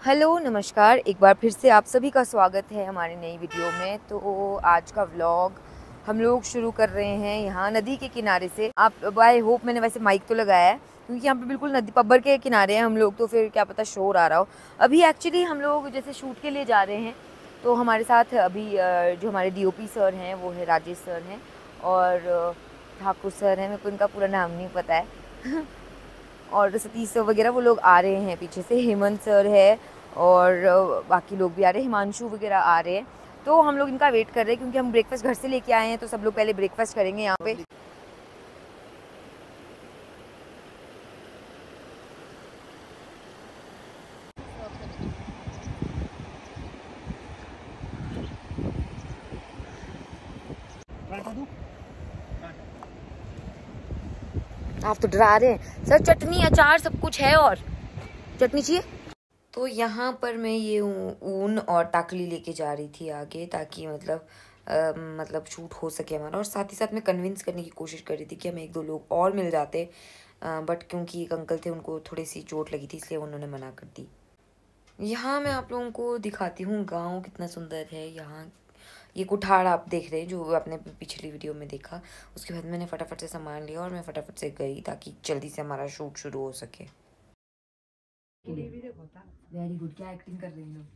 Hello नमस्कार, एक बार फिर से आप सभी का स्वागत है हमारी नई वीडियो में। तो आज का व्लॉग हम लोग शुरू कर रहे हैं यहाँ नदी के किनारे से। आप आई होप मैंने वैसे माइक तो लगाया है क्योंकि यहाँ पे बिल्कुल नदी पब्बर के किनारे हैं हम लोग, तो फिर क्या पता शोर आ रहा हो। अभी एक्चुअली हम लोग जैसे शूट के लिए जा रहे हैं, तो हमारे साथ अभी जो हमारे DOP सर हैं वो है राजेश सर हैं, और ठाकुर सर हैं, मेरे को इनका पूरा नाम नहीं पता है और सतीश सर वगैरह वो लोग आ रहे हैं पीछे से। हेमंत सर है और बाकी लोग भी आ रहे हैं, हिमांशु वगैरह आ रहे हैं। तो हम लोग इनका वेट कर रहे हैं क्योंकि हम ब्रेकफास्ट घर से लेके आए हैं, तो सब लोग पहले ब्रेकफास्ट करेंगे यहाँ पे। आप तो डरा रहे हैं सर, चटनी अचार सब कुछ है और चटनी चाहिए। तो यहाँ पर मैं ये ऊन और टाकली लेके जा रही थी आगे, ताकि मतलब शूट हो सके हमारा, और साथ ही साथ मैं कन्विंस करने की कोशिश कर रही थी कि हमें एक दो लोग और मिल जाते, बट क्योंकि एक अंकल थे उनको थोड़ी सी चोट लगी थी, इसलिए उन्होंने मना कर दी। यहाँ मैं आप लोगों को दिखाती हूँ गांव कितना सुंदर है। यहाँ ये कुठार आप देख रहे हैं जो आपने पिछली वीडियो में देखा। उसके बाद मैंने फटाफट से सामान लिया और मैं फटाफट से गई ताकि जल्दी से हमारा शूट शुरू हो सके। वेरी गुड, क्या एक्टिंग कर रही हो?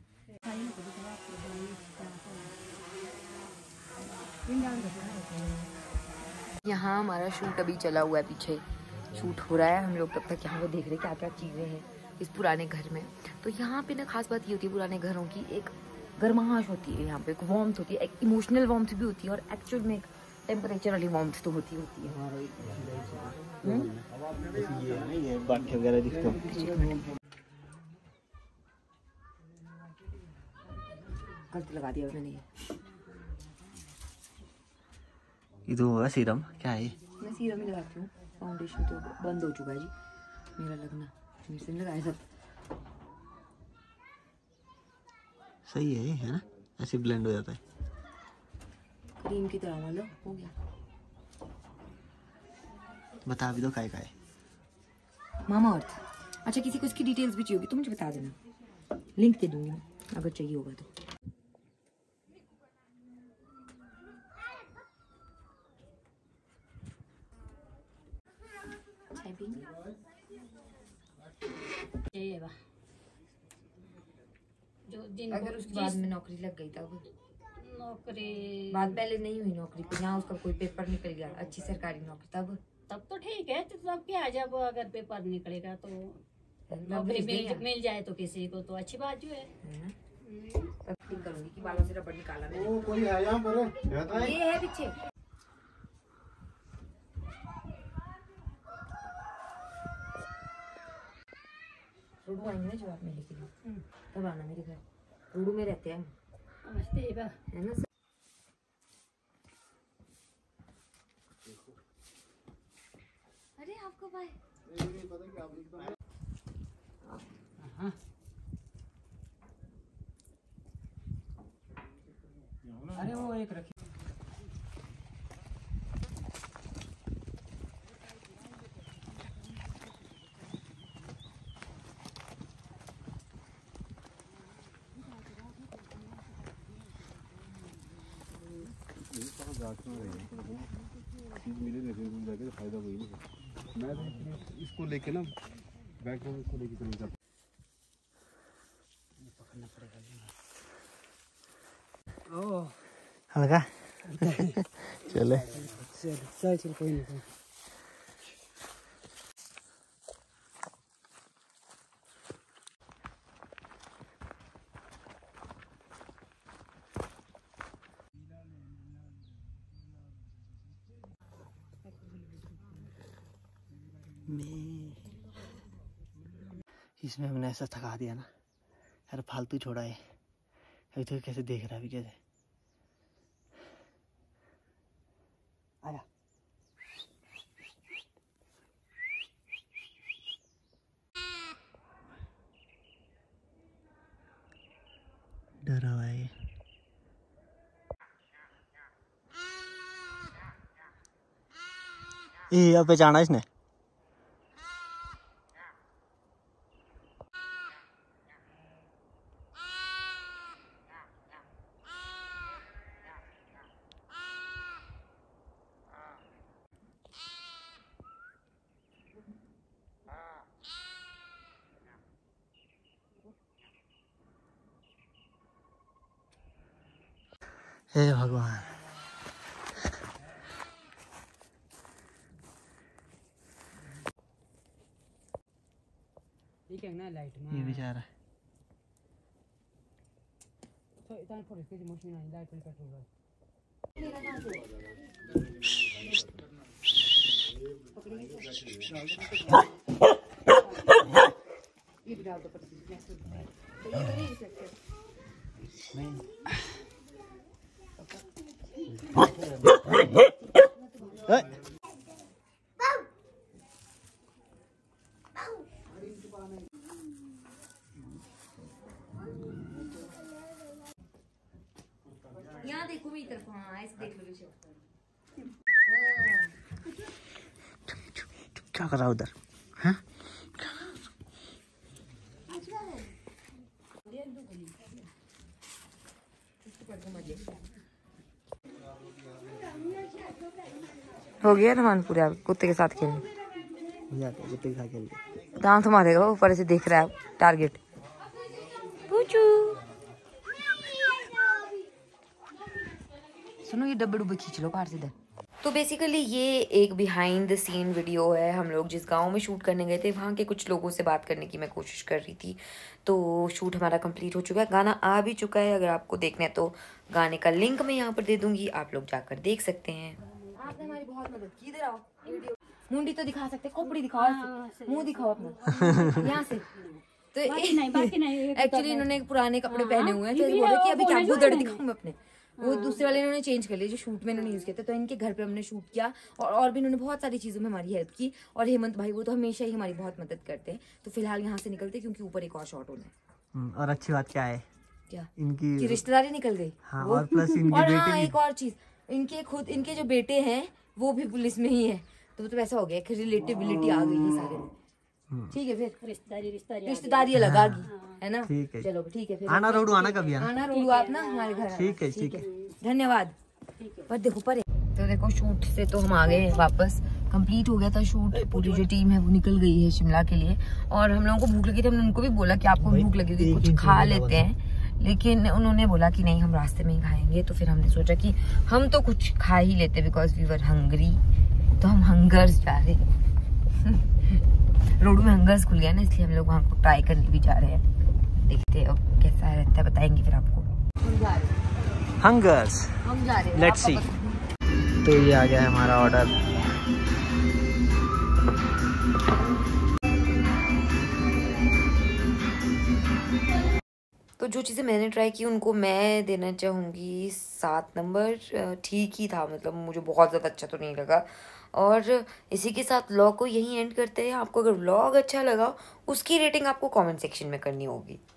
यहाँ हमारा शूट अभी चला हुआ है, पीछे शूट हो रहा है। हम लोग तब तक यहाँ पे देख रहे हैं क्या क्या चीज़ें हैं इस पुराने घर में। तो यहाँ पे ना खास बात ये होती है पुराने घरों की, एक गर्माहट होती है यहाँ पे, एक वार्मथ होती है, एक इमोशनल वार्मथ भी होती है, और एक्चुअल में एक टेम्परेचर वाली वार्मथ तो होती है हमारा। ये बाकी वगैरह दिखते हैं। गलत लगा दिया मैंने। ये तो होगा सीरम, क्या है? मैं सीरम ही लगाती हूँ, फाउंडेशन तो बंद हो चुका है जी मेरा लगना, मेरे से लगाया सब। सही है ना? ऐसे ब्लेंड हो जाता है क्रीम की तरह, मतलब हो गया। बता भी दो काय का है। मामा अर्थ। अच्छा, किसी को इसकी डिटेल्स भी चाहिए होगी तो मुझे बता देना, लिंक दे दूंगी मैं अगर चाहिए होगा तो। अगर उसके बाद में नौकरी लग गई तब? नौकरी बात पहले नहीं हुई नौकरी पे, यहाँ उसका कोई पेपर निकल गया अच्छी सरकारी नौकरी, तब तो ठीक है, तो तब क्या, जब अगर पेपर निकलेगा तो नौकरी मिल जाए तो किसी को तो अच्छी बात जो है। तब करूंगी कि बालों से रबड़ निकाला मैंने। वो कोई है यहाँ पर? ये है पीछे। रूडू आएंगे ना जवाब मिलने के लिए, तब आना मेरे घर। रूडू में रहते हैं हम, है ना। अरे आपको भाई अरे वो एक रखी। मिले नहीं जाके फायदा कोई नहीं। मैं इसको लेके ना बैग में इसको लेके चलूँगा। पकड़ना पड़ेगा। ओह हल्का चले चल कोई नहीं। इसमें हमने ऐसा थका दिया ना यार, फालतू छोड़ा है। अभी तो कैसे देख रहा है अभी, कैसे आया। डरा हुआ है ये। अब पहचाना इसने। हे भगवान। ये बेचारा यहाँ देखो मेरी तरफ, हाँ ऐसे देख लो। क्या कर रहा उधर? हाँ हो गया रमान पूरे आप कुत्ते के साथ खेलने। कुत्ते के साथ खेल दांत मारेगा, ऊपर से देख रहा है टारगेट। पूछू सुनो, ये डब्बे डुब्बे खींच लो बाहर से इधर। तो बेसिकली ये एक बिहाइंड द सीन वीडियो है। हम लोग जिस गांव में शूट करने गए थे वहाँ के कुछ लोगों से बात करने की मैं कोशिश कर रही थी। तो शूट हमारा कंप्लीट हो चुका है, गाना आ भी चुका है। अगर आपको देखना है तो गाने का लिंक मैं यहाँ पर दे दूंगी, आप लोग जाकर देख सकते हैं। आपने हमारी बहुत मदद की। इधर आओ, मुंडी तो दिखा सकते, खोपड़ी दिखाओ, मुँह दिखाओ अपना यहाँ से। तो एक्चुअली इन्होंने पुराने कपड़े पहने हुए हैं, तो बोले कि अभी क्या गुदड़ दिखाऊं मैं अपने। वो दूसरे वाले इन्होंने चेंज कर लिया जो शूट में इन्होंने यूज किया था। तो इनके घर पे हमने शूट किया और भी इन्होंने बहुत सारी चीजों में हमारी हेल्प की। और हेमंत भाई वो तो हमेशा ही हमारी बहुत मदद करते हैं। तो फिलहाल यहाँ से निकलते क्योंकि ऊपर एक और शॉट होना है। और अच्छी बात क्या है, क्या इनकी रिश्तेदारी निकल गई। हाँ, और प्लस इनके और बेटे हाँ भी। एक और चीज, इनके जो बेटे हैं वो भी पुलिस में ही है। तो मतलब ऐसा हो गया कि रिलेटिबिलिटी आ गई है सारे में। ठीक है, फिर रिश्तेदारी अलग आ गई है ना। ठीक है, चलो ठीक है, फिर आना रोडू आना कभी आना रोडू आप ना हमारे घर। ठीक है ठीक है, धन्यवाद। पर देखो पर तो देखो शूट से तो हम आ गए वापस, कंप्लीट हो गया था शूट। पूरी जो टीम है वो निकल गई है शिमला के लिए। और हम लोगों को भूख लगी थी, हमने उनको भी बोला कि आपको भूख लगेगी कुछ खा लेते हैं, लेकिन उन्होंने बोला कि नहीं हम रास्ते में ही खाएंगे। तो फिर हमने सोचा कि हम तो कुछ खा ही लेते बिकॉज वी वर हंग्री। तो हम हंगर्स जा रहे हैं रोड में हंगर्स खुल गया ना, इसलिए हम लोग वहाँ को ट्राई करने भी जा रहे हैं। देखते हैं अब कैसा रहता है, बताएंगे फिर आपको। हम जा रहे हैं हंगर्स, हम जा रहे हैं, लेट्स सी। तो ये आ गया है हमारा ऑर्डर। तो जो चीज़ें मैंने ट्राई की उनको मैं देना चाहूँगी 7 नंबर। ठीक ही था, मतलब मुझे बहुत ज़्यादा अच्छा तो नहीं लगा। और इसी के साथ व्लॉग को यहीं एंड करते हैं। आपको अगर व्लॉग अच्छा लगा उसकी रेटिंग आपको कमेंट सेक्शन में करनी होगी।